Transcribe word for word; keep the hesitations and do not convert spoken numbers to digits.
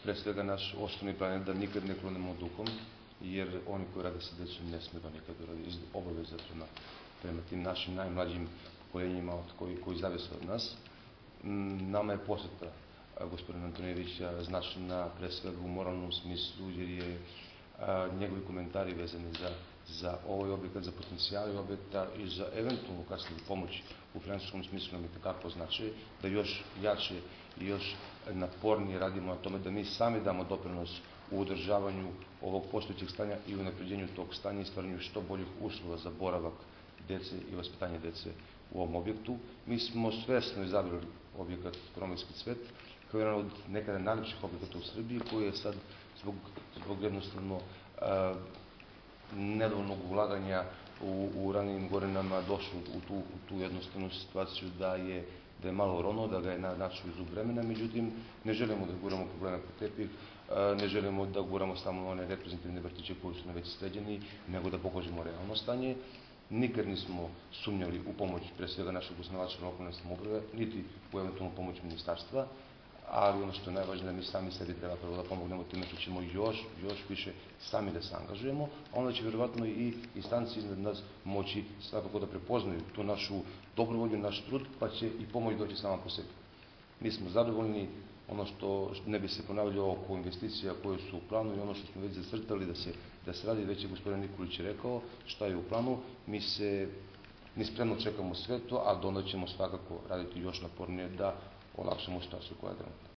pre svega naš osnovni plan je da nikad ne klonemo duhom, jer oni koji rade sa decom ne sme da nikad uradi iz obaveza prema, prema tim našim najmlađim pokoljenjima koji, koji zavise od nas. Nama je poseta gospodina Antonijevića značajna pre svega u moralnom smislu, jer je a, njegovi komentari vezani za, za ovaj objekat, za potencijale objekta i za eventualnu kasniju pomoć u finansijskom smislu nam je takako značaj, da još jače i još napornije radimo na tome da mi sami damo doprinos u održavanju ovog postojećeg stanja i u unapređenju tog stanja i stvaranju što boljih uslova za boravak dece i vaspitanje dece u ovom objektu. Mi smo svesno izabrali objekat Gromavski cvet kao jedan od nekada najlepših objekata u Srbiji, koji je sad zbog, zbog jednostavno uh, nedovoljnog ulaganja u, u ranijim godinama došlo u tu, u tu jednostavnu situaciju da je, da je malo rono, da ga je načeo iz vremena. Međutim, ne želimo da guramo probleme po tepih, ne želimo da guramo samo one reprezentativne vrtiće koji su na već sređeni, nego da pokažemo realno stanje. Nikad nismo sumnjali u pomoć pre svega našeg osnivača lokalne samouprave, niti u eventualnu pomoć ministarstva, ali ono što je najvažnije da mi sami sebi treba prvo da pomognemo time što ćemo još, još više sami da se angažujemo, a onda će verovatno i instanci iznad nas moći svakako da prepoznaju tu našu dobrovolju, naš trud, pa će i pomoć doći sama po sebi. Mi smo zadovoljni, ono što ne bi se ponavljalo oko investicija koje su u planu i ono što smo već zacrtali da se, da se radi, već je gospodin Nikolić rekao šta je u planu, mi se mi spremno čekamo sve to, a onda ćemo svakako raditi još napornije da olakšamo situaciju koja je trenutna.